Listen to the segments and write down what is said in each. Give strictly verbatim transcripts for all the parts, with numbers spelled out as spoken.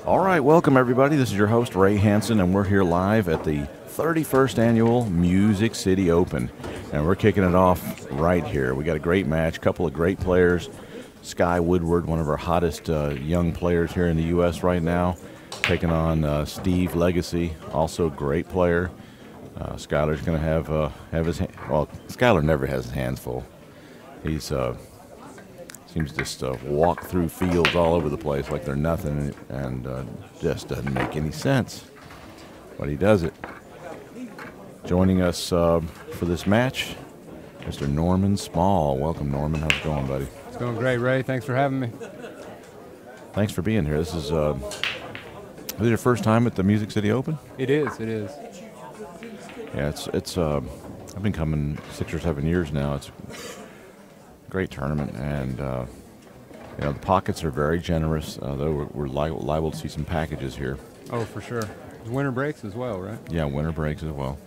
All right, welcome everybody. This is your host Ray Hansen, and we're here live at the thirty-first annual Music City Open, and we're kicking it off right here. We got a great match, couple of great players. Sky Woodward, one of our hottest uh, young players here in the U S right now, taking on uh, Steve Legacy, also a great player. Uh, Skylar's going to have uh, have his ha- well. Skylar never has his hands full. He's uh, seems to just uh, walk through fields all over the place like they're nothing, and uh, just doesn't make any sense. But he does it. Joining us uh, for this match, Mister Norman Small. Welcome, Norman. How's it going, buddy? It's going great, Ray. Thanks for having me. Thanks for being here. This is uh, this is your first time at the Music City Open? It is. It is. Yeah, it's it's. Uh, I've been coming six or seven years now. It's great tournament, and uh, you know the pockets are very generous. Uh, though we're, we're li- liable to see some packages here. Oh, for sure. There's winter breaks as well, right? Yeah, winter breaks as well.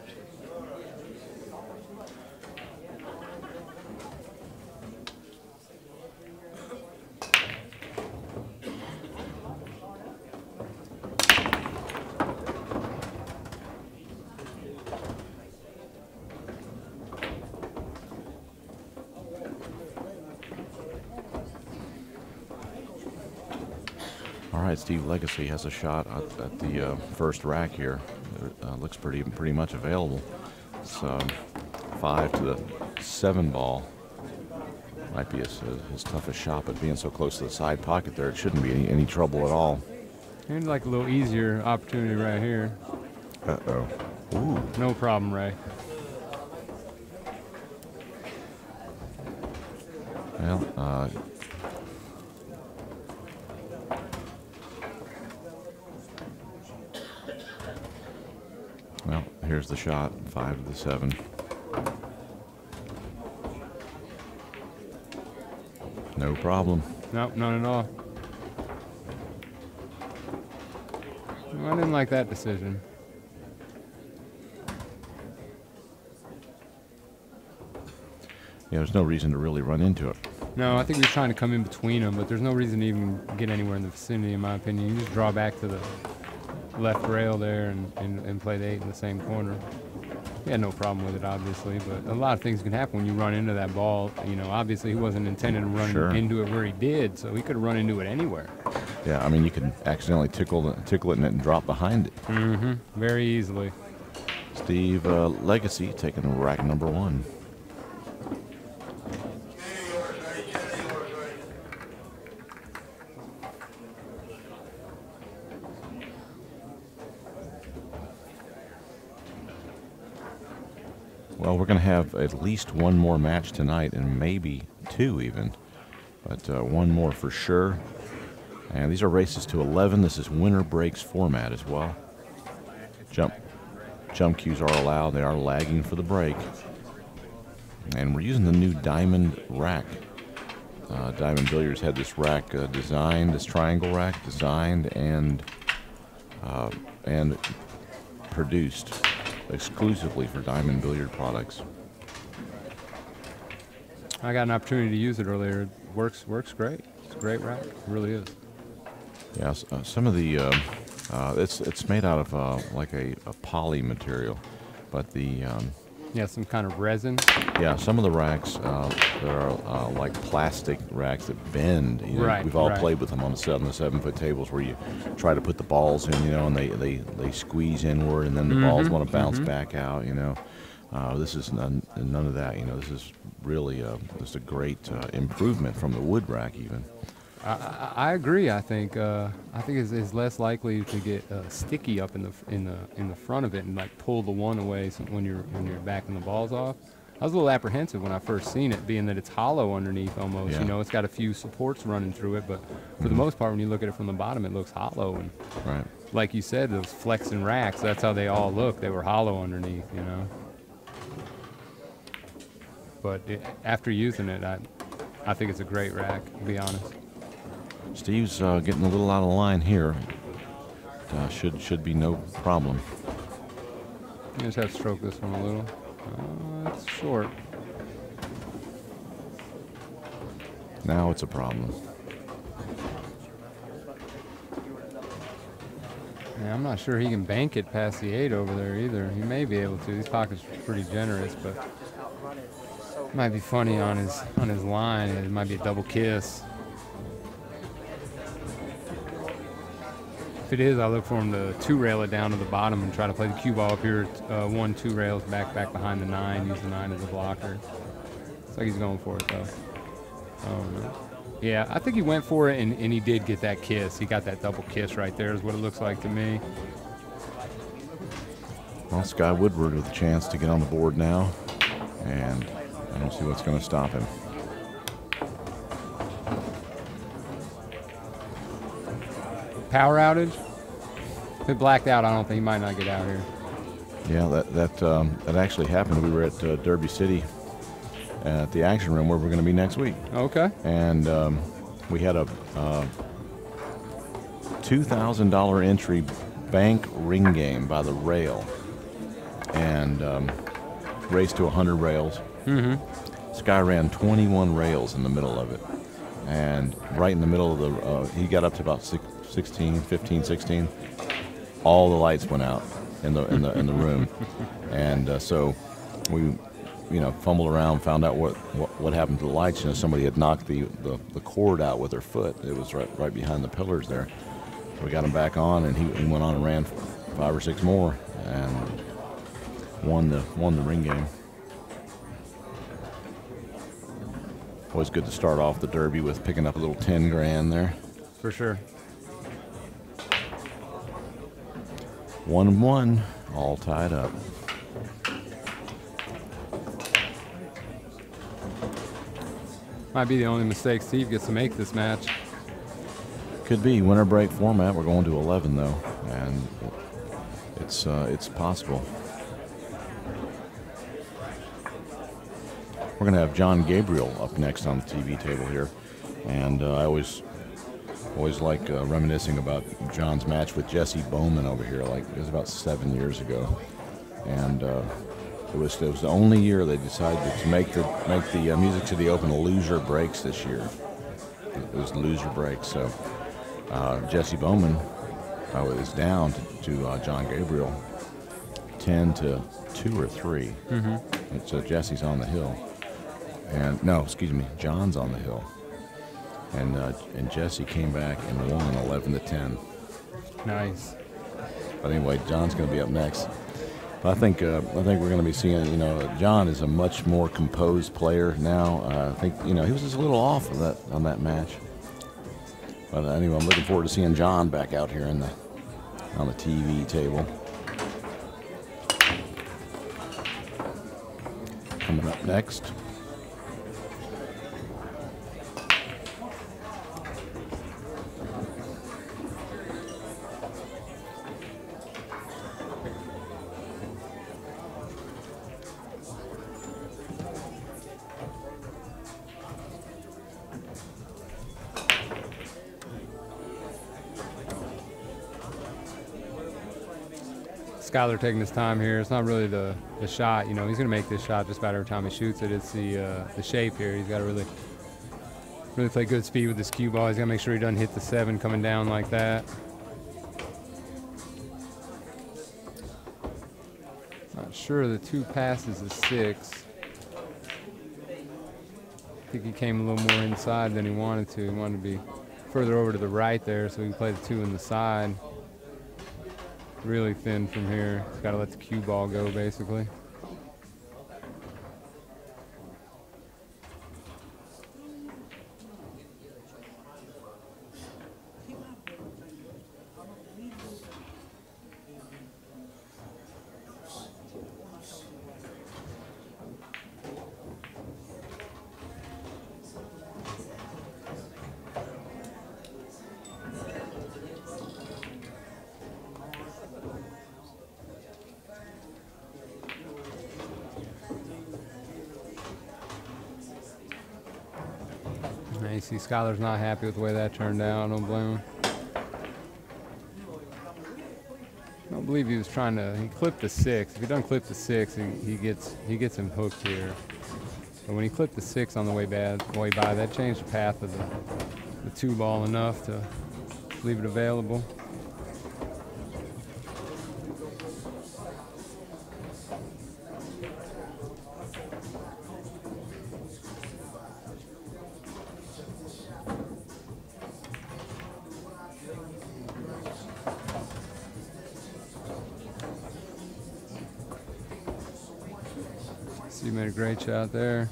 All right, Steve Legacy has a shot at, at the uh, first rack here. It uh, looks pretty pretty much available. It's um, five to the seven ball. Might be his, his toughest shot, but being so close to the side pocket there, it shouldn't be any, any trouble at all. And like a little easier opportunity right here. Uh-oh. Ooh. No problem, Ray. Well, uh, well, here's the shot, five to the seven. No problem. Nope, none at all. I didn't like that decision. Yeah, there's no reason to really run into it. No, I think he was trying to come in between them, but there's no reason to even get anywhere in the vicinity, in my opinion. You just draw back to the left rail there and, and, and play the eight in the same corner. He had no problem with it, obviously, but a lot of things can happen when you run into that ball. You know, obviously he wasn't intending to run Sure. into it where he did, so he could have run into it anywhere. Yeah, I mean, you could accidentally tickle, the, tickle it and drop behind it. Mm-hmm. Very easily. Steve uh, Legacy taking rack number one. Well, we're going to have at least one more match tonight, and maybe two even, but uh, one more for sure. And these are races to eleven. This is winter breaks format as well. Jump, jump cues are allowed. They are lagging for the break. And we're using the new Diamond rack. Uh, Diamond Billiards had this rack uh, designed, this triangle rack designed and uh, and produced exclusively for Diamond Billiard products. I got an opportunity to use it earlier. It works, works great. It's a great rack. It really is. Yes, uh, some of the uh, uh, it's it's made out of uh, like a, a poly material, but the um, Yeah, some kind of resin. yeah, some of the racks uh, that are uh, like plastic racks that bend. You know, Right, we've all right. played with them on the seven, the seven foot tables where you try to put the balls in, you know, and they they, they squeeze inward, and then the balls want to bounce back out. You know, uh, this is none none of that. You know, this is really uh, just a great uh, improvement from the wood rack even. I, I, I agree. I think uh, I think it's, it's less likely to get uh, sticky up in the in the in the front of it and like pull the one away so when you're when you're backing the balls off. I was a little apprehensive when I first seen it, being that it's hollow underneath almost. Yeah. You know, it's got a few supports running through it, but for the most part, when you look at it from the bottom, it looks hollow. And Right. like you said, those flexing racks, that's how they all look. They were hollow underneath, you know. But it, after using it, I I think it's a great rack, to be honest. Steve's uh, getting a little out of line here. Uh, should should be no problem. You just have to stroke this one a little. Uh, it's short. Now it's a problem. Yeah, I'm not sure he can bank it past the eight over there either. He may be able to. These pockets are pretty generous, but it might be funny on his on his line. It might be a double kiss. If it is, I look for him to two rail it down to the bottom and try to play the cue ball up here. Uh, one, two rails back, back behind the nine. Use the nine as a blocker. Looks like he's going for it though. Oh no. Yeah, I think he went for it, and, and he did get that kiss. He got that double kiss right there is what it looks like to me. Well, Sky Woodward with a chance to get on the board now, and I don't see what's going to stop him. Power outage? If it blacked out, I don't think he might not get out here. Yeah, that that um, that actually happened. We were at uh, Derby City at the Action Room where we're going to be next week. Okay. And um, we had a uh, two thousand dollar entry bank ring game by the rail, and um, raced to one hundred rails. Mm-hmm. Sky ran twenty-one rails in the middle of it, and right in the middle of the, uh, he got up to about sixteen, fifteen, sixteen. All the lights went out in the in the in the room, and uh, so we, you know, fumbled around, found out what, what, what happened to the lights. You know, somebody had knocked the, the, the cord out with their foot. It was right right behind the pillars there. So we got him back on, and he, he went on and ran five or six more, and won the won the ring game. Always good to start off the Derby with picking up a little ten grand there. For sure. One and one, all tied up. Might be the only mistake Steve gets to make this match. Could be winner break format. We're going to eleven though, and it's uh, it's possible. We're going to have John Gabriel up next on the T V table here, and uh, I always always like uh, reminiscing about John's match with Jesse Bowman over here. Like it was about seven years ago, and uh, it was it was the only year they decided to make the make the uh, Music City Open loser breaks this year. It was loser breaks, so uh, Jesse Bowman uh, is down to, to uh, John Gabriel, ten to two or three. Mm-hmm. And so Jesse's on the hill, and no, excuse me, John's on the hill. And uh, and Jesse came back and won eleven to ten. Nice. But anyway, John's going to be up next. But I think uh, I think we're going to be seeing. You know, John is a much more composed player now. Uh, I think you know he was just a little off of that on that match. But anyway, I'm looking forward to seeing John back out here in the on the T V table. Coming up next. Skyler taking his time here. It's not really the, the shot. You know, he's going to make this shot just about every time he shoots it. It's the uh, the shape here. He's got to really really play good speed with this cue ball. He's got to make sure he doesn't hit the seven coming down like that. Not sure the two passes is six. I think he came a little more inside than he wanted to. He wanted to be further over to the right there so he can play the two in the side. Really thin from here. He's got to let the cue ball go, basically. You see Skyler's not happy with the way that turned out. I don't blame him. I don't believe he was trying to. He clipped the six. If he doesn't clip the six, he, he gets he gets him hooked here. But when he clipped the six on the way bad way by, that changed the path of the, the two ball enough to leave it available. Steve made a great shot there.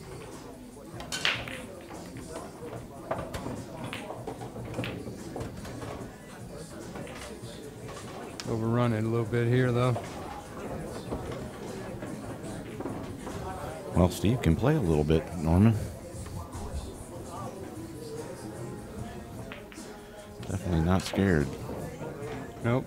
Overrun it a little bit here, though. Well, Steve can play a little bit, Norman. Definitely not scared. Nope.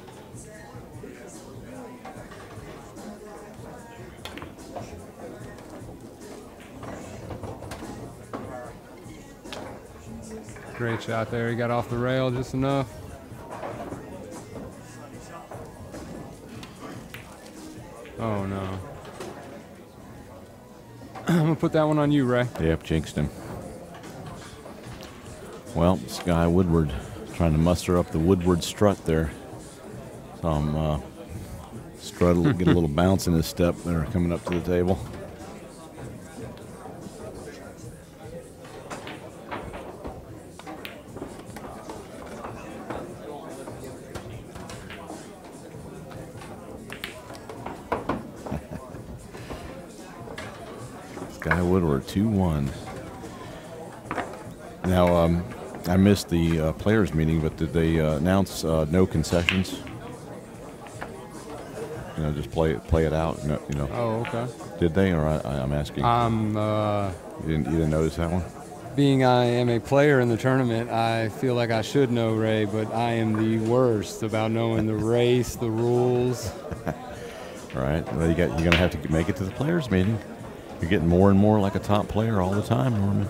Great shot there. He got off the rail just enough. Oh, no. I'm going to put that one on you, Ray. Yep, jinxed him. Well, Sky Woodward trying to muster up the Woodward strut there. Saw him uh, strut, a little, get a little bounce in his step there coming up to the table. Sky Woodward, two one. Now, um, I missed the uh, players' meeting, but did they uh, announce uh, no concessions? You know, just play it, play it out. No, you know. Oh, okay. Did they, or I, I'm asking? Um, uh, you didn't, you didn't notice that one? Being I am a player in the tournament, I feel like I should know, Ray, but I am the worst about knowing the race, the rules. All right. Well, you got you're gonna have to make it to the players' meeting. You're getting more and more like a top player all the time, Norman.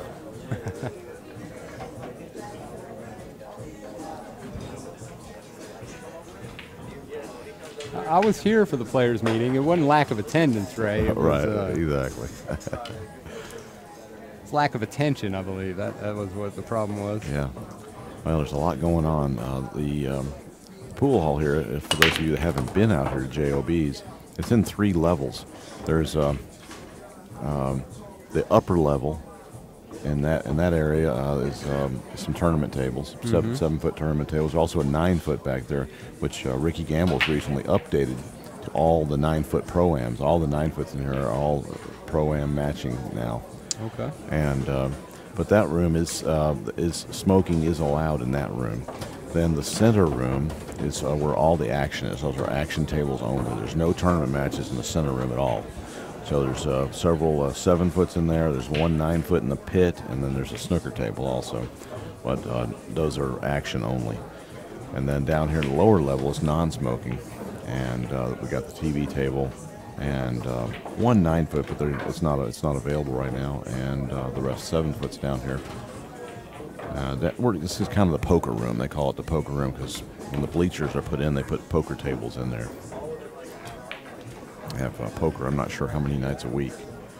I was here for the players' meeting. It wasn't lack of attendance, Ray. It was, right, uh, exactly. It's lack of attention, I believe. That that was what the problem was. Yeah. Well, there's a lot going on. Uh, the um, pool hall here, if, for those of you that haven't been out here to J O B's, it's in three levels. There's um, um, the upper level. In that in that area uh, is um, some tournament tables, mm-hmm. seven seven foot tournament tables. There's also a nine foot back there, which uh, Ricky Gamble's recently updated to all the nine foot pro-ams. All the nine foots in here are all pro-am matching now. Okay. And uh, but that room is uh, is smoking is allowed in that room. Then the center room is uh, where all the action is. Those are action tables only. There's no tournament matches in the center room at all. So there's uh, several uh, seven foots in there. There's one nine foot in the pit, and then there's a snooker table also. But uh, those are action only. And then down here at the lower level is non-smoking, and uh, we got the T V table and uh, one nine foot, but it's not it's not available right now, and uh, the rest seven foots down here. Uh, that we're, this is kind of the poker room. They call it the poker room because when the bleachers are put in, they put poker tables in there. Have uh, poker, I'm not sure how many nights a week.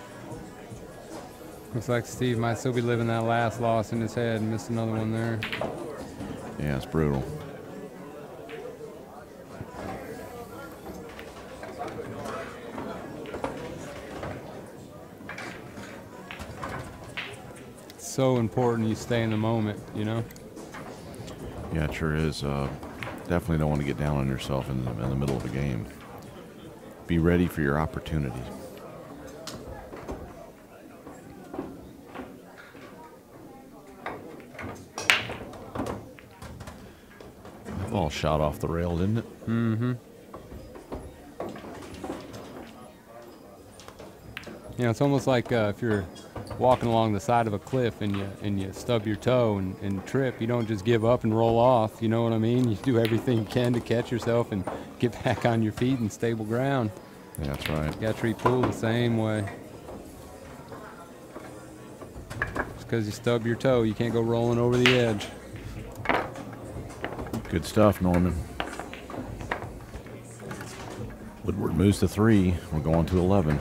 Looks like Steve might still be living that last loss in his head and missed another one there. Yeah, it's brutal. It's so important you stay in the moment, you know? Yeah, it sure is. Uh, definitely don't want to get down on yourself in the, in the middle of a game. Be ready for your opportunity. That ball shot off the rail, didn't it? Mm-hmm. You know, it's almost like uh, if you're walking along the side of a cliff and you and you stub your toe and, and trip, you don't just give up and roll off. You know what I mean? You do everything you can to catch yourself and get back on your feet in stable ground. Yeah, that's right. You got to treat pool the same way. Just because you stub your toe, you can't go rolling over the edge. Good stuff, Norman. Woodward moves to three. We're going to eleven.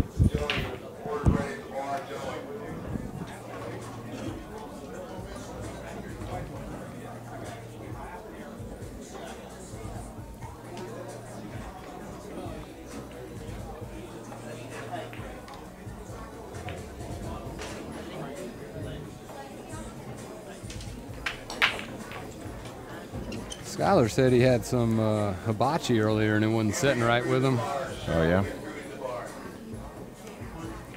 Skyler said he had some uh, hibachi earlier and it wasn't sitting right with him. Oh, yeah?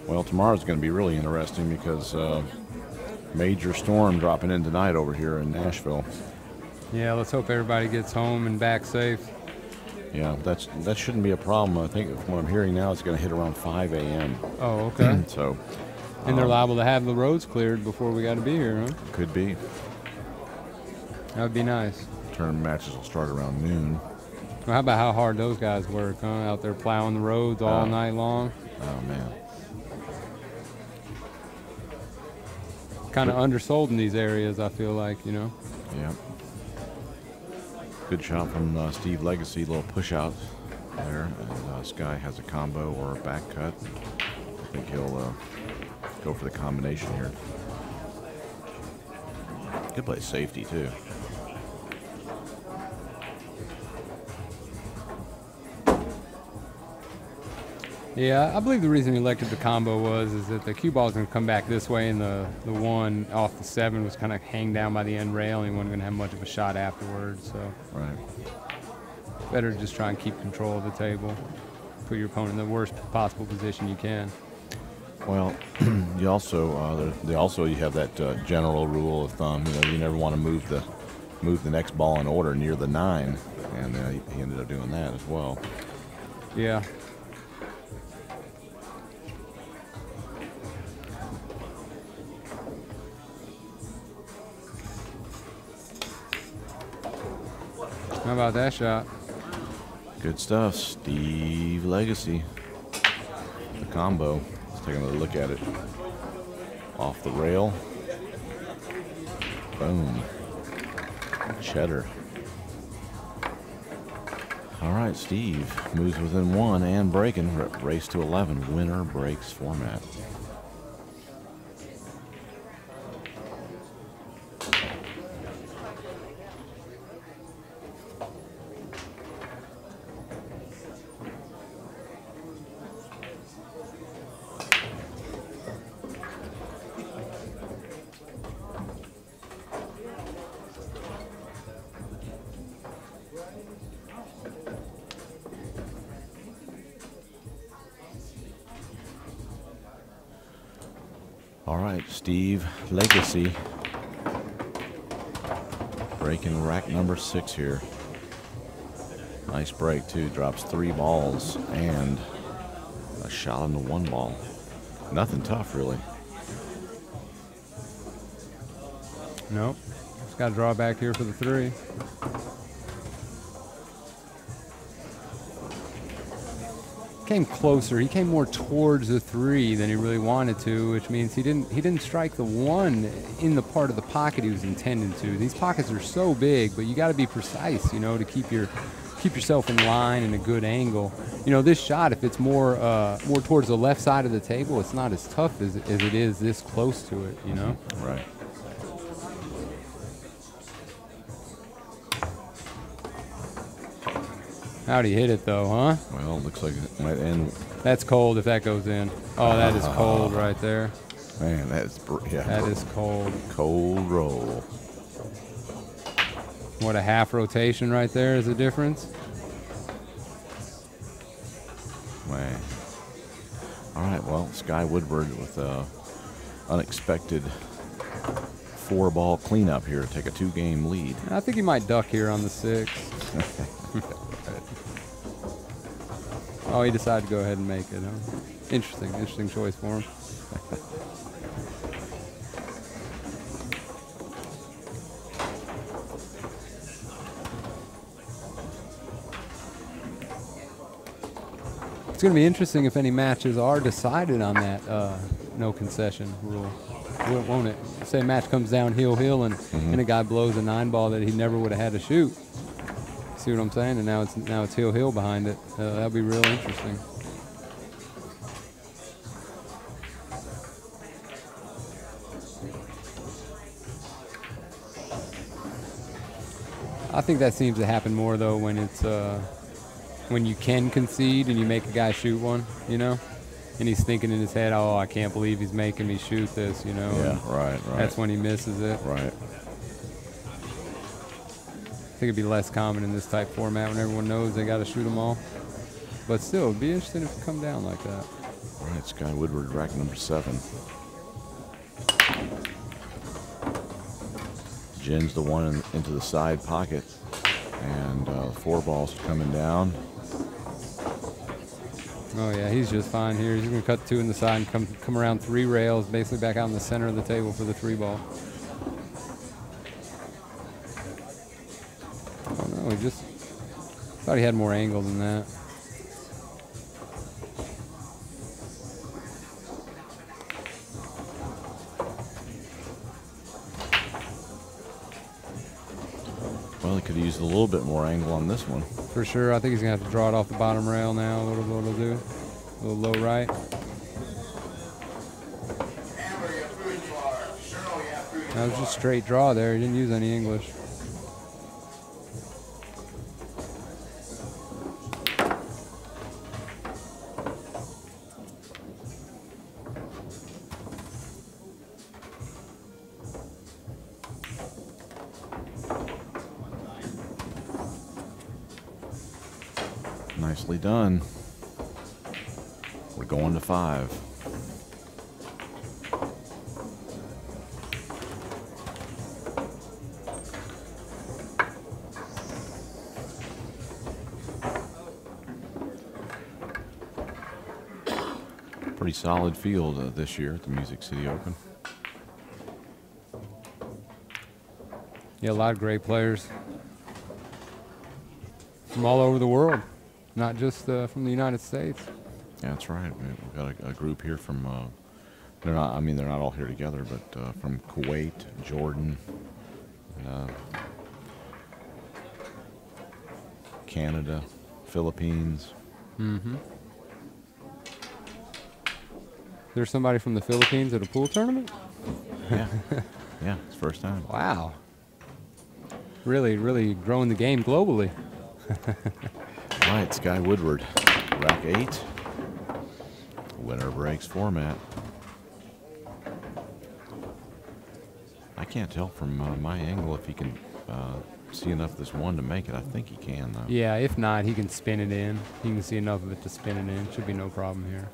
Well, tomorrow's going to be really interesting because uh, major storm dropping in tonight over here in Nashville. Yeah, let's hope everybody gets home and back safe. Yeah, that's that shouldn't be a problem. I think from what I'm hearing now, it's going to hit around five A M Oh, okay. So, and they're um, liable to have the roads cleared before we got to be here, huh? Could be. That would be nice. Tournament matches will start around noon. Well, how about how hard those guys work, huh? Out there plowing the roads all Oh. night long. Oh man. Kind of undersold in these areas, I feel like, you know. Yeah. Good shot from uh, Steve Legacy, little push out there. And uh, Sky has a combo or a back cut. I think he'll uh, go for the combination here. Good play safety too. Yeah, I believe the reason he elected the combo was is that the cue ball was going to come back this way, and the, the one off the seven was kind of hang down by the end rail, and he wasn't going to have much of a shot afterwards. So Right. better to just try and keep control of the table, put your opponent in the worst possible position you can. Well, you also uh, there- they also you have that uh, general rule of thumb. You know, you never want to move the move the next ball in order near the nine, and uh, he, he ended up doing that as well. Yeah. How about that shot? Good stuff, Steve Legacy. The combo. Let's take another look at it. Off the rail. Boom. Cheddar. All right, Steve moves within one and breaking. R- Race to eleven. Winner breaks format. All right, Steve Legacy breaking rack number six here. Nice break too. Drops three balls and a shot on the one ball. Nothing tough really. Nope. Just got to draw back here for the three. Came closer. He came more towards the three than he really wanted to, which means he didn't he didn't strike the one in the part of the pocket he was intended to. These pockets are so big, but you got to be precise, you know, to keep your keep yourself in line and a good angle. You know, this shot, if it's more uh, more towards the left side of the table, it's not as tough as, as it is this close to it, you know? Right. How'd he hit it, though, huh? Well, looks like it might end. That's cold if that goes in. Oh, that is cold right there. Man, that's br- yeah. That is cold. Cold roll. What, a half rotation right there is the difference? Man. All right. Well, Sky Woodward with a unexpected four-ball cleanup here to take a two-game lead. I think he might duck here on the six. Oh, he decided to go ahead and make it, huh? Interesting, interesting choice for him. It's going to be interesting if any matches are decided on that uh, no concession rule, won't it? Say a match comes down heel-heel and, Mm-hmm. and a guy blows a nine ball that he never would have had to shoot. See what I'm saying? And now it's now it's heel-heel behind it. Uh, that'll be real interesting. I think that seems to happen more though when it's uh, when you can concede and you make a guy shoot one, you know, and he's thinking in his head, "Oh, I can't believe he's making me shoot this," you know. Yeah, and right, right. That's when he misses it. Right. I think it'd be less common in this type format when everyone knows they got to shoot them all. But still, it'd be interesting if it come down like that. All right, Sky Woodward, rack number seven. Jins the one in, into the side pocket, and uh, four balls coming down. Oh yeah, he's just fine here. He's gonna cut two in the side and come come around three rails, basically back out in the center of the table for the three ball. Oh no, he just thought he had more angle than that. Well, he could have used a little bit more angle on this one. For sure, I think he's gonna have to draw it off the bottom rail now. What it'll, what it'll do? A little low right. That was just straight draw there. He didn't use any English. Nicely done. We're going to five. Pretty solid field uh, this year at the Music City Open. Yeah, a lot of great players from all over the world, not just uh, from the United States. Yeah, that's right. We- We've got a, a group here from, uh, they're not, I mean, they're not all here together, but uh, from Kuwait, Jordan, uh, Canada, Philippines. Mm-hmm. There's somebody from the Philippines at a pool tournament? Yeah, yeah, it's first time. Wow. Really, really growing the game globally. All right, Sky Woodward, rack eight, winner breaks format. I can't tell from uh, my angle if he can uh, see enough of this one to make it. I think he can, though. Yeah, if not, he can spin it in. He can see enough of it to spin it in. Should be no problem here.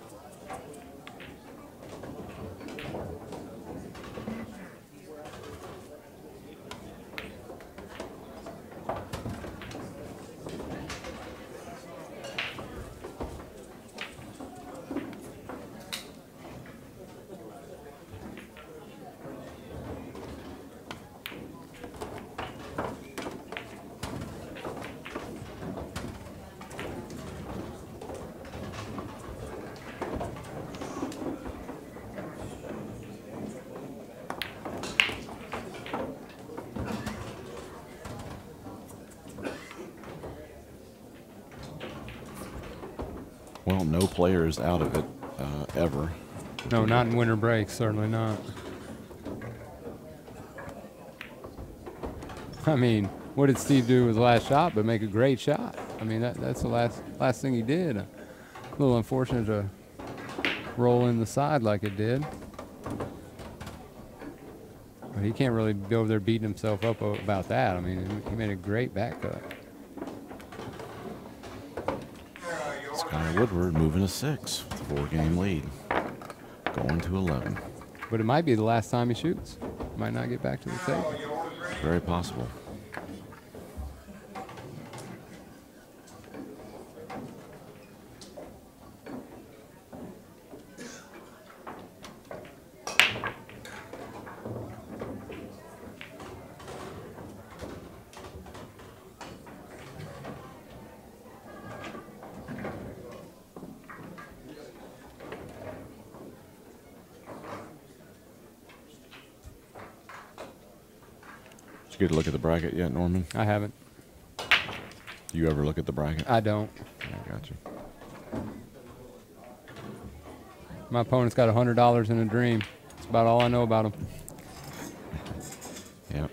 Well, no player is out of it uh, ever. No, not in winter breaks, certainly not. I mean, what did Steve do with the last shot but make a great shot? I mean, that, that's the last last thing he did. A little unfortunate to roll in the side like it did. But he can't really be over there beating himself up about that. I mean, he made a great back cut. Sky Woodward moving to six with a four-game lead, going to eleven. But it might be the last time he shoots. Might not get back to the table. Very possible. Did you get a look at the bracket yet, Norman? I haven't. Do you ever look at the bracket? I don't. I got you. My opponent's got one hundred dollars in a dream. That's about all I know about him. Yep.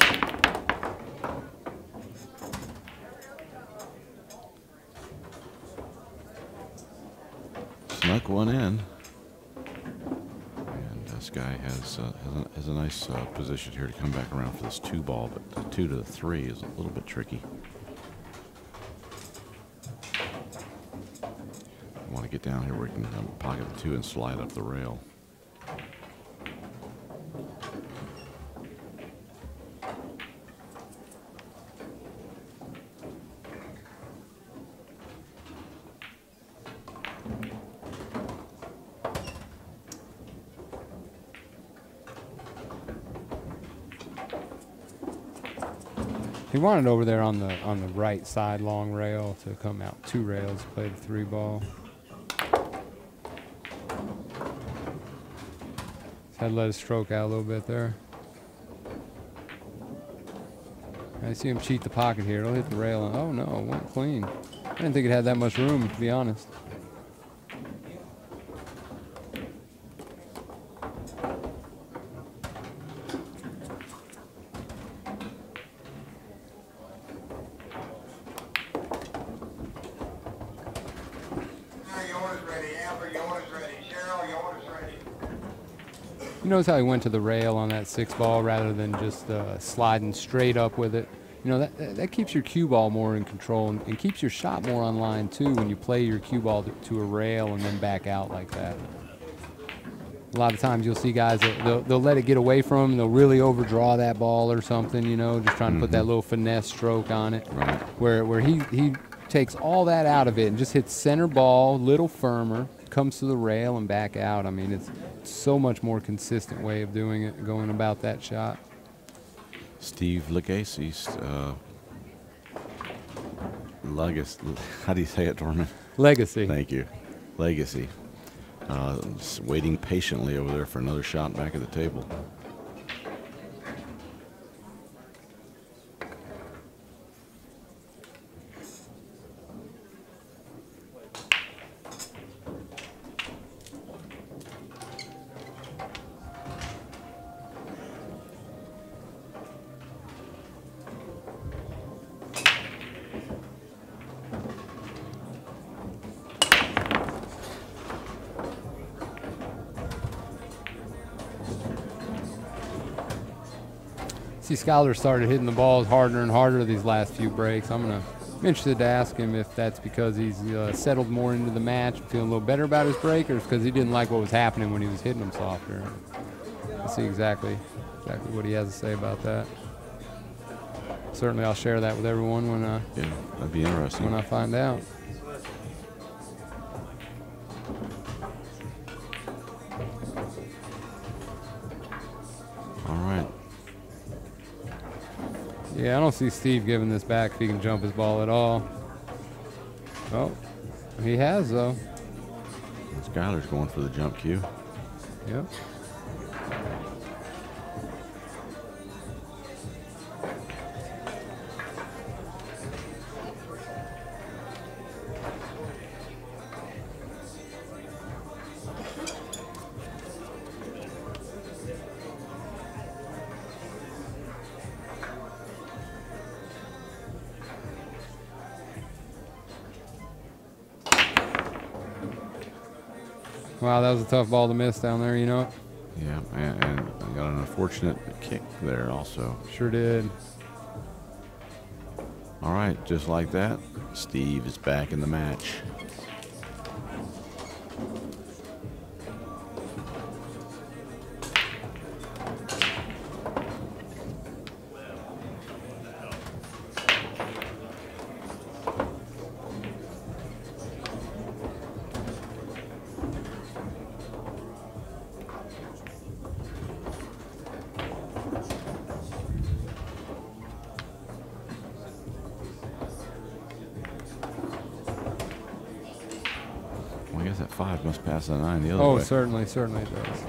Snuck one in. And this guy has, uh, has, a, has a nice uh, position here to come back around for this two ball, but the two to the three is a little bit tricky. want to get down here where we can um, pocket the two and slide up the rail. He wanted over there on the on the right side long rail to come out two rails, play the three ball. Had to let it stroke out a little bit there. I see him cheat the pocket here. It'll hit the rail. And, oh no, it went clean. I didn't think it had that much room, to be honest. Knows how he went to the rail on that six ball rather than just uh, sliding straight up with it. You know, that that keeps your cue ball more in control and, and keeps your shot more on line too when you play your cue ball to, to a rail and then back out like that. A lot of times you'll see guys that they'll, they'll let it get away from them. They'll really overdraw that ball or something, you know, just trying to mm-hmm. put that little finesse stroke on it. Right. Where, where he, he takes all that out of it and just hits center ball, little firmer, comes to the rail and back out. I mean, it's so much more consistent way of doing it, going about that shot. Steve Legacy, uh, Legacy, how do you say it, Dorman? Legacy. Thank you. Legacy. Uh, waiting patiently over there for another shot back at the table. See, Skyler started hitting the balls harder and harder these last few breaks. I'm gonna I'm interested to ask him if that's because he's uh, settled more into the match, feeling a little better about his break, or because he didn't like what was happening when he was hitting them softer. Let's see exactly exactly what he has to say about that. Certainly, I'll share that with everyone when I yeah, that'd be interesting when I find out. All right. Yeah, I don't see Steve giving this back if he can jump his ball at all. Oh, he has, though. Skyler's going for the jump cue. Yep. Wow, that was a tough ball to miss down there, you know? Yeah, and, and I got an unfortunate kick there also. Sure did. All right, just like that, Steve is back in the match. I guess that five must pass the nine the other oh, way. Oh, certainly, certainly it does.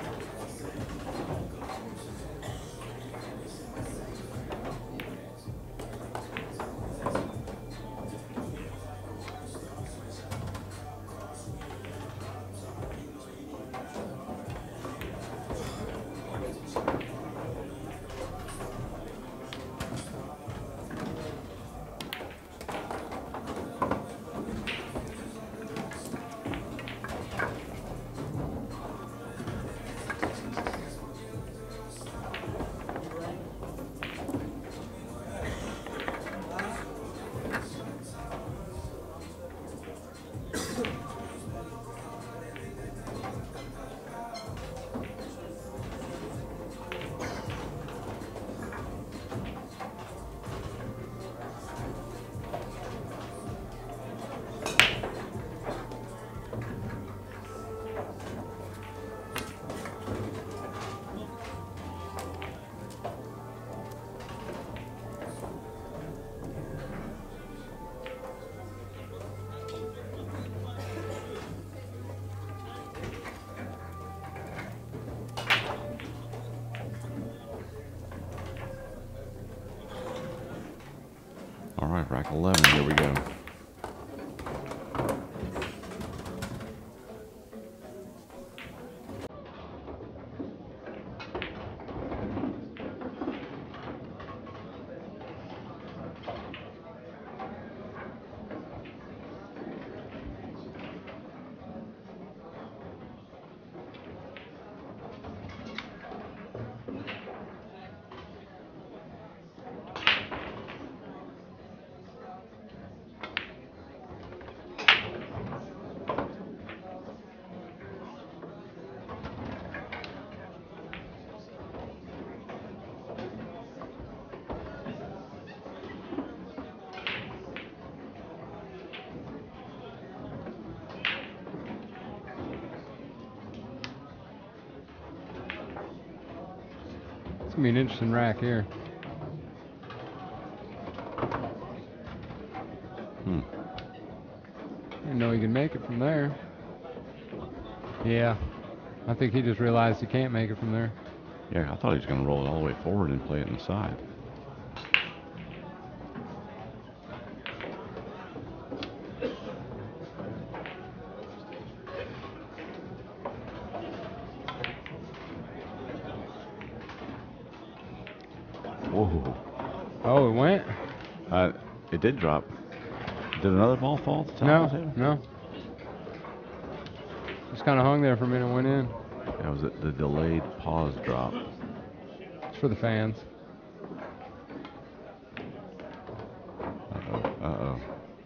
Rack eleven, here we go. It's gonna be an interesting rack here. Hmm. Didn't know he could make it from there. Yeah, I think he just realized he can't make it from there. Yeah, I thought he was going to roll it all the way forward and play it inside. Whoa. Oh, it went? Uh, it did drop. Did another ball fall at the top No, of the table? no. Just kind of hung there for a minute and went in. That was the, the delayed pause drop. It's for the fans. Uh-oh, uh-oh.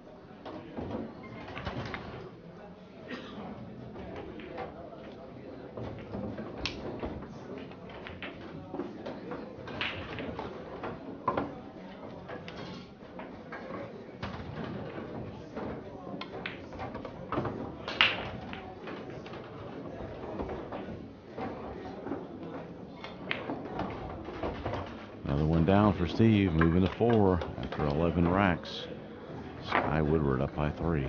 Another one down for Steve, moving to four after eleven racks. Sky Woodward up by three.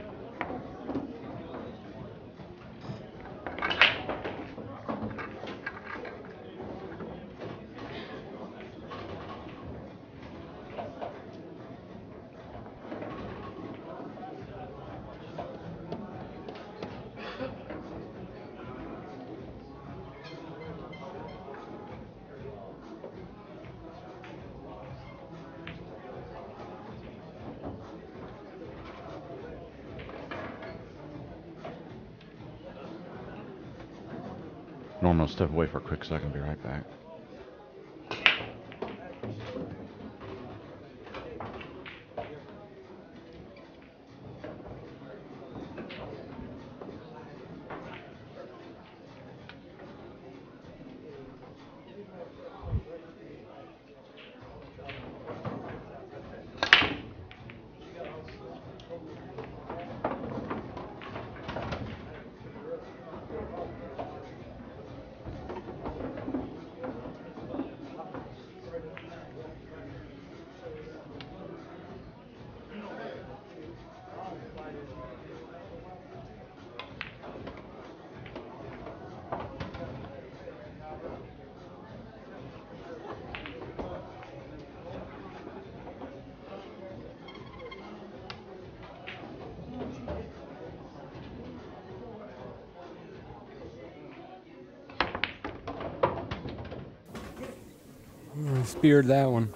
Norman will step away for a quick second, be right back. Speared that one.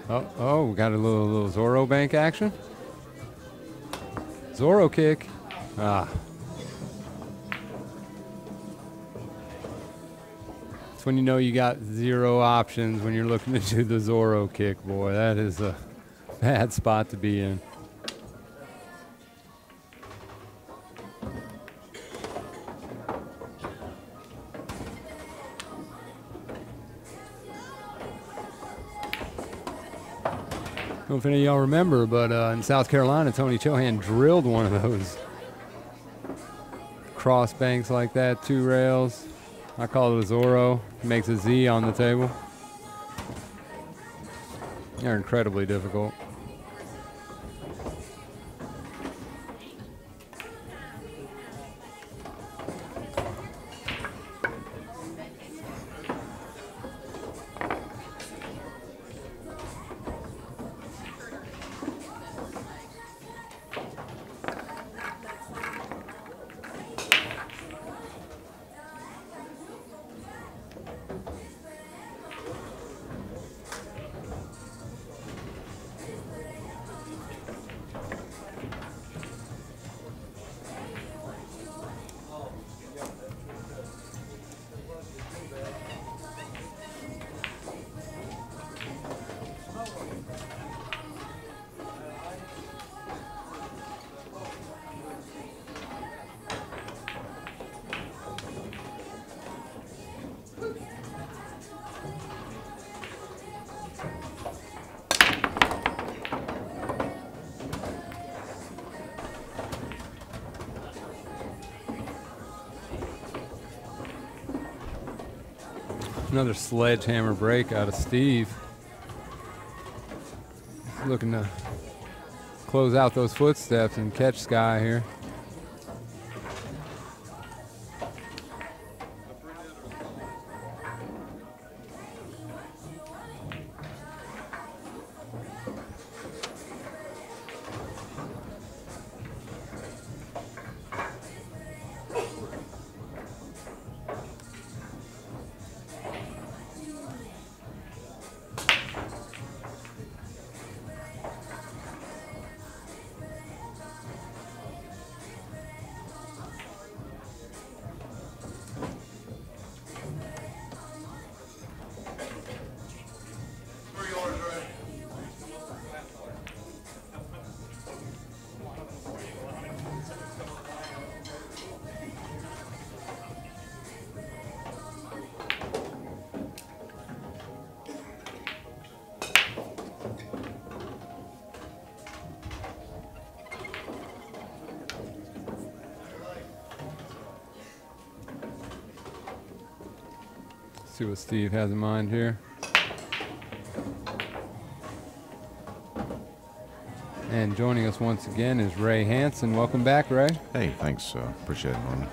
Oh, oh, we got a little, little Zorro bank action. Zorro kick. Ah. It's when you know you got zero options when you're looking to do the Zorro kick, boy. That is a bad spot to be in. I don't know if any of y'all remember, but uh, in South Carolina, Tony Chohan drilled one of those cross banks like that, two rails. I call it a Zorro. Makes a Z on the table. They're incredibly difficult. Another sledgehammer break out of Steve. Looking to close out those footsteps and catch Sky here. See what Steve has in mind here. And joining us once again is Ray Hansen. Welcome back, Ray. Hey, thanks. Uh, appreciate it, Norman.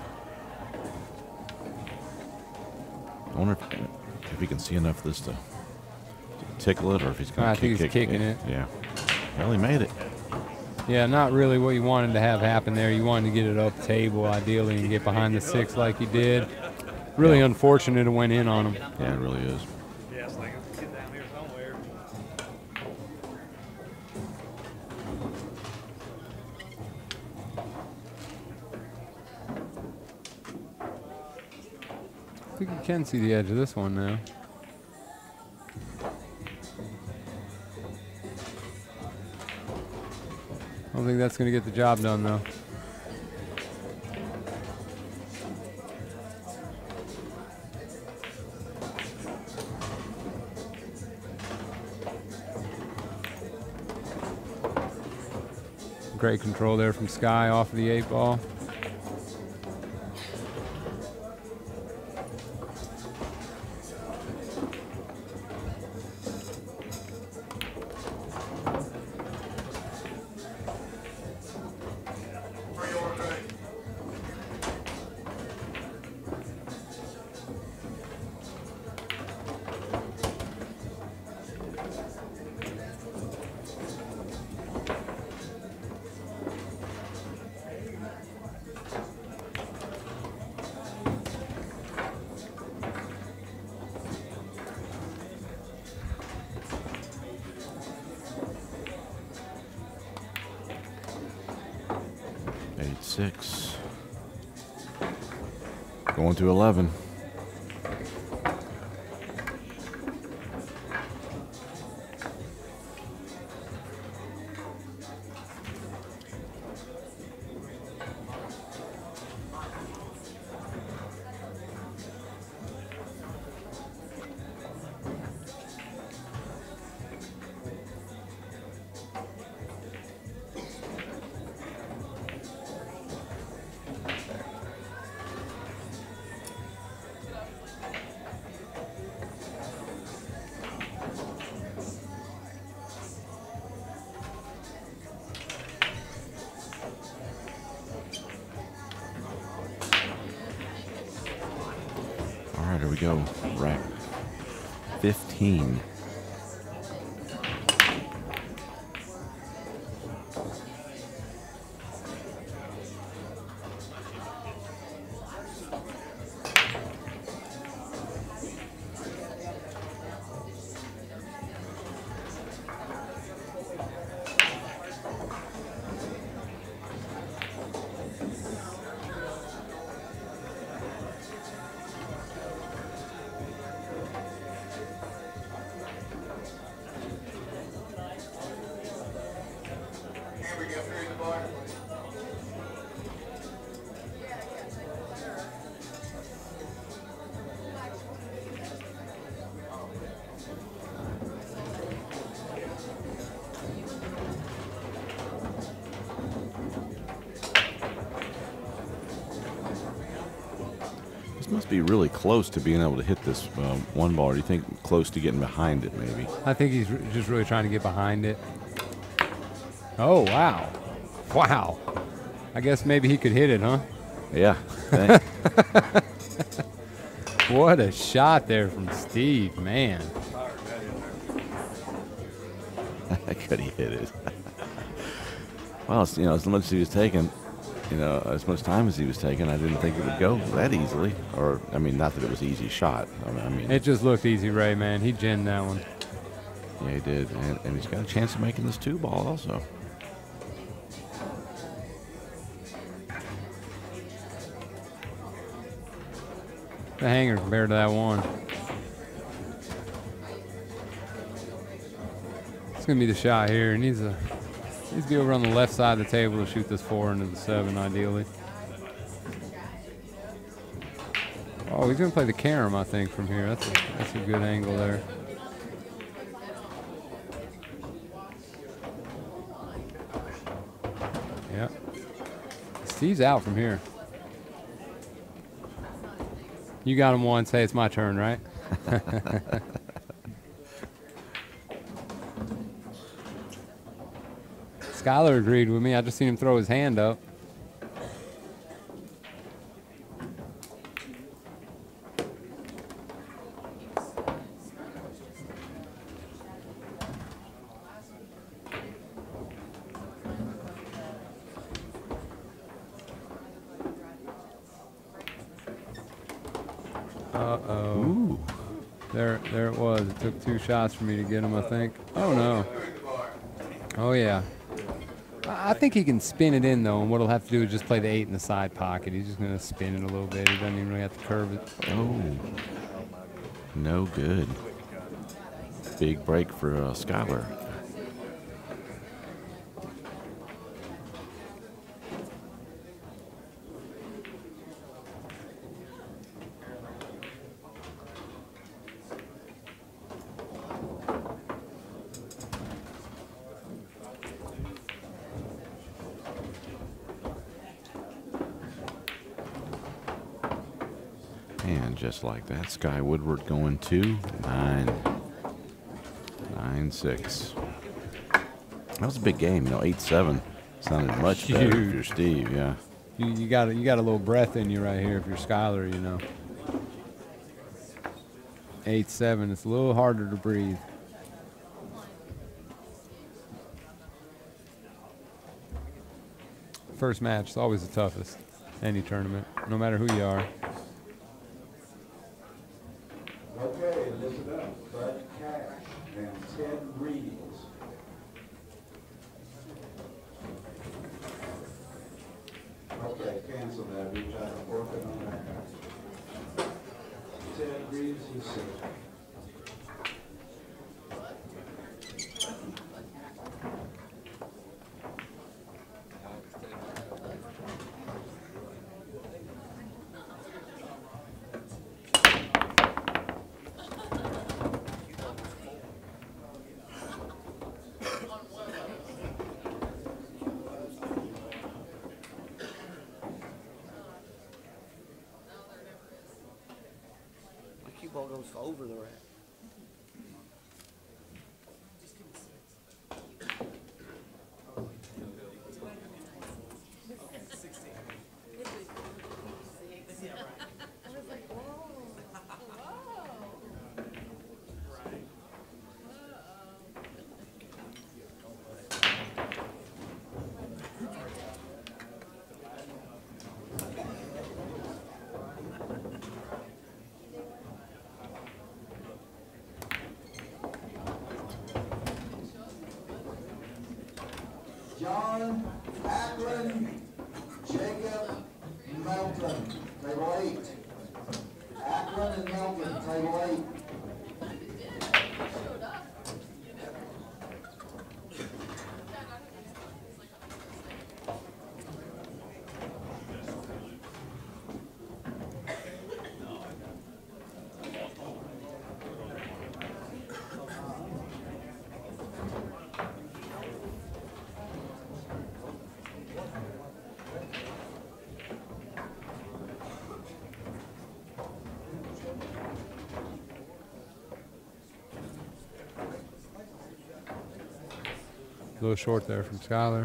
I wonder if, if he can see enough of this to, to tickle it, or if he's going I to think kick, he's kick kicking it. Yeah. Well, he made it. Yeah, not really what you wanted to have happen there. You wanted to get it up table, ideally, and get behind the six like you did. Really yeah. unfortunate it went in on him. Yeah, it really is. Yeah, it's like it's get down here somewhere. I think you can see the edge of this one now. I don't think that's going to get the job done, though. Great control there from Sky off of the eight ball. eight six. Going to eleven. All right, here we go. Rack fifteen. Must be really close to being able to hit this uh, one ball. Or do you think close to getting behind it, maybe? I think he's r- just really trying to get behind it. Oh, wow. Wow. I guess maybe he could hit it, huh? Yeah. What a shot there from Steve, man. Could he hit it? Well, you know, as much as he was taking, you know, as much time as he was taking, I didn't think it would go that easily. Or, I mean, not that it was an easy shot. I mean, I mean it just looked easy, Ray, man. He ginned that one. Yeah, he did. And, and he's got a chance of making this two ball also. The hanger compared to that one. It's going to be the shot here. He needs, a, needs to be over on the left side of the table to shoot this four into the seven, ideally. Oh, he's going to play the carom, I think, from here. That's a, that's a good angle there. Yep. Steve's out from here. You got him once. Hey, it's my turn, right? Skylar agreed with me. I just seen him throw his hand up. Uh-oh. Ooh. There, there it was. It took two shots for me to get him, I think. Oh, no. Oh, yeah. I I think he can spin it in, though, and what he'll have to do is just play the eight in the side pocket. He's just going to spin it a little bit. He doesn't even really have to curve it. Oh. No good. Big break for uh, Skylar. And just like that, Sky Woodward going to nine, nine six. That was a big game, you know. Eight seven sounded much better if you're Steve. Yeah. You, you got you got a little breath in you right here if you're Skylar, you know. Eight seven. It's a little harder to breathe. First match is always the toughest. Any tournament, no matter who you are. Okay, Elizabeth, Bud Cash, and Ted Reeves. goes over the rack. John Ackland Jacob Melton, table eight. Ackland and Melton, table eight. A little short there from Skylar.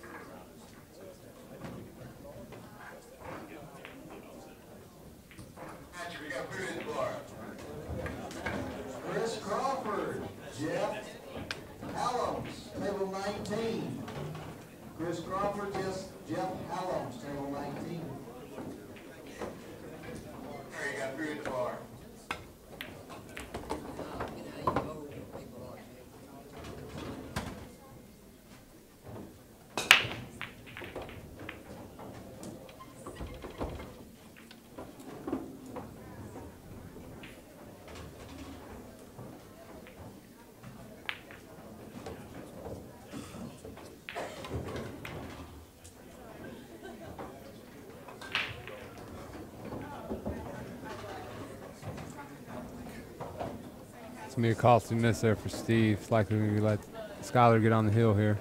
Chris Crawford, Jeff Hallums, table nineteen. Chris Crawford, Jeff, Jeff Hallums, table nineteen. There you got period at the bar. It's gonna be a costly miss there for Steve. It's likely we let Skylar get on the hill here.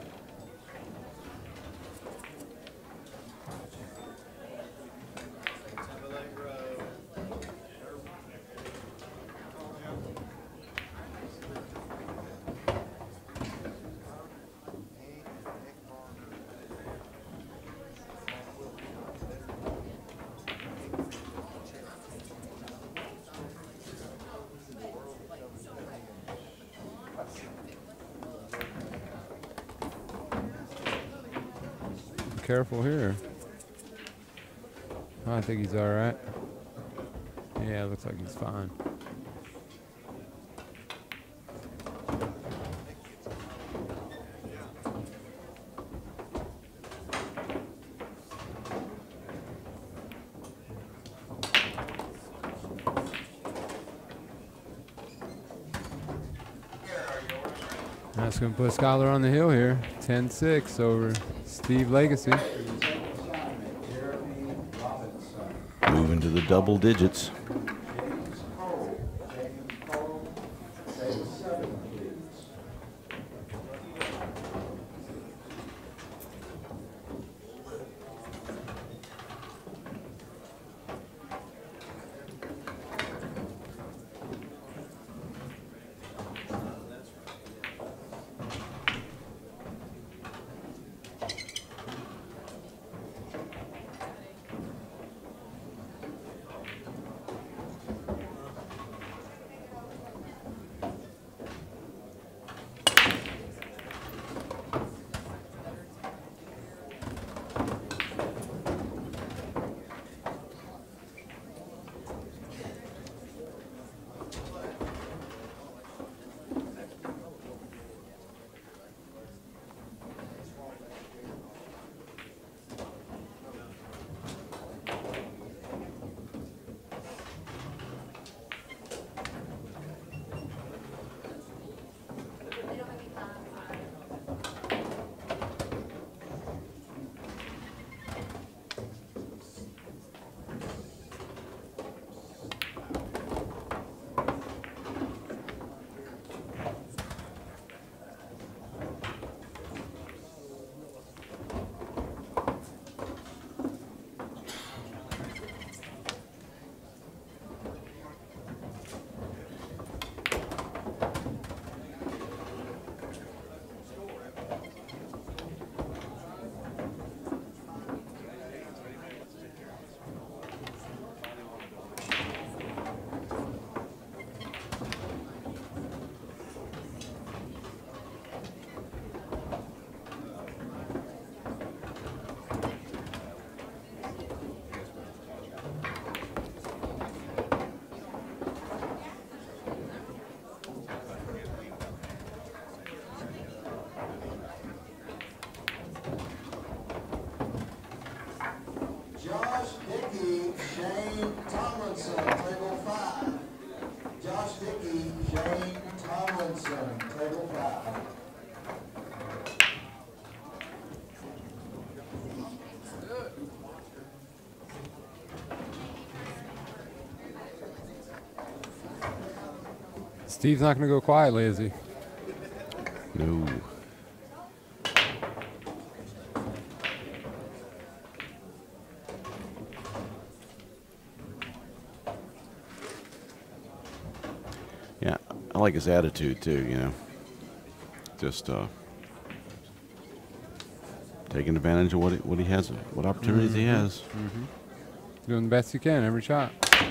Careful here. I think he's all right. Yeah, looks like he's fine. That's going to put Skylar on the hill here. ten six over Steve Legacy. Moving to the double digits. Steve's not going to go quietly, is he? No. Yeah, I like his attitude too, you know. Just uh, taking advantage of what he, what he has, what opportunities mm-hmm. he has. Mm-hmm. Doing the best he can every shot.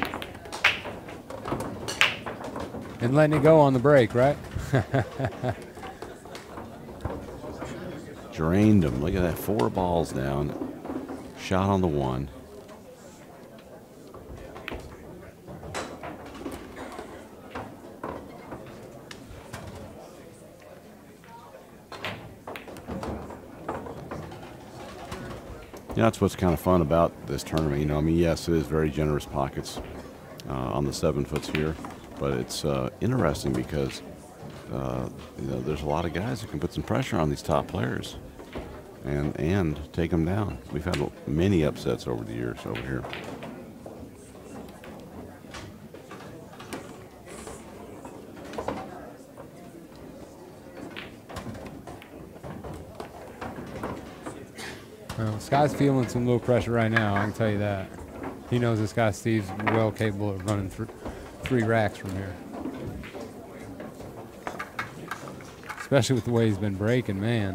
And letting it go on the break, right? Drained him. Look at that. Four balls down. Shot on the one. Yeah, that's what's kind of fun about this tournament. You know, I mean, yes, it is very generous pockets uh, on the seven foots here, but it's uh, interesting because uh, you know, there's a lot of guys that can put some pressure on these top players and and take them down. We've had many upsets over the years over here. Well, Sky's feeling some low pressure right now, I can tell you that. He knows this guy Steve's well capable of running th three racks from here. Especially with the way he's been breaking, man.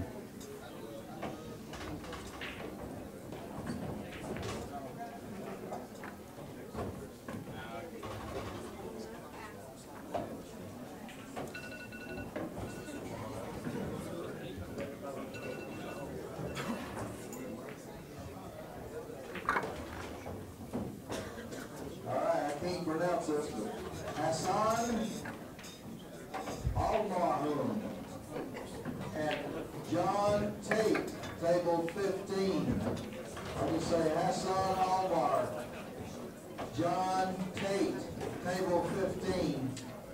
Hassan Al-Mahum and John Tate, table fifteen. I just say Hassan Alvar, John Tate, table fifteen.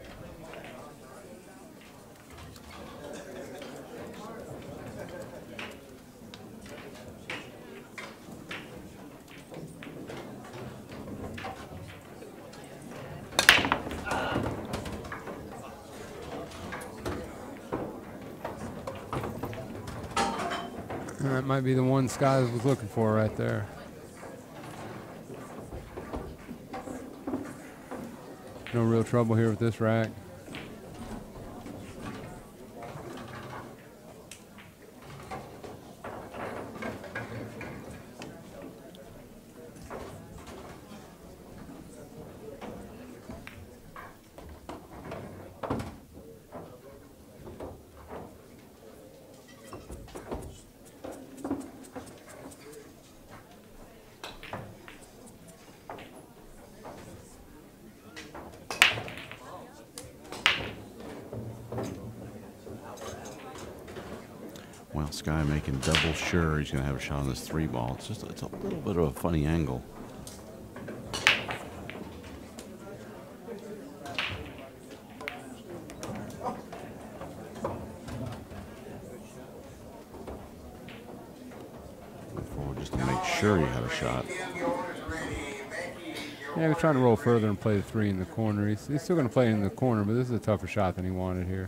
That might be the one Sky was looking for right there. No real trouble here with this rack. Well, Sky making double sure he's going to have a shot on this three ball. It's just it's a little bit of a funny angle. Look forward just to make sure you have a shot. Yeah, he's trying to roll further and play the three in the corner. He's, he's still going to play it in the corner, but this is a tougher shot than he wanted here.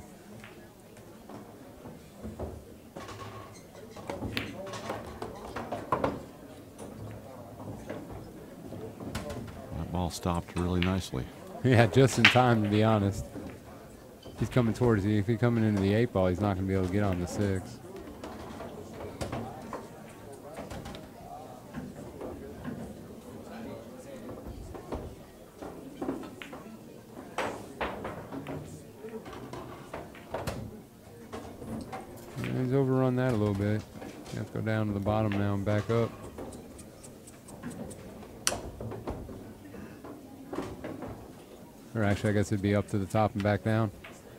Ball stopped really nicely. Yeah, just in time, to be honest. He's coming towards you. If he's coming into the eight ball, he's not going to be able to get on the six. Yeah, he's overrun that a little bit. You have to go down to the bottom now and back up. Or actually, I guess it'd be up to the top and back down.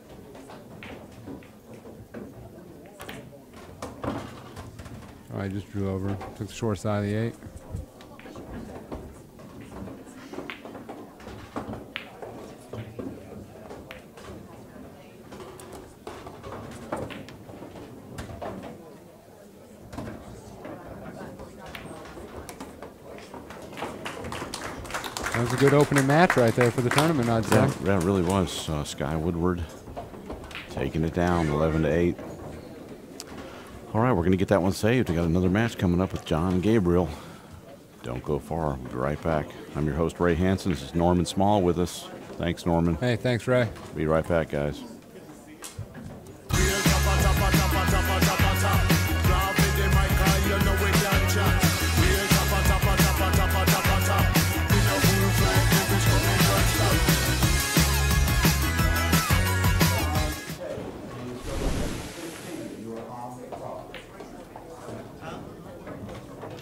Oh, I just drew over. Took the short side of the eight. That was a good opening match right there for the tournament, I'd say. Yeah, that really was. Uh, Sky Woodward taking it down, eleven to eight. All right, we're going to get that one saved. We got another match coming up with John Gabriel. Don't go far. We'll be right back. I'm your host, Ray Hansen. This is Norman Small with us. Thanks, Norman. Hey, thanks, Ray. Be right back, guys.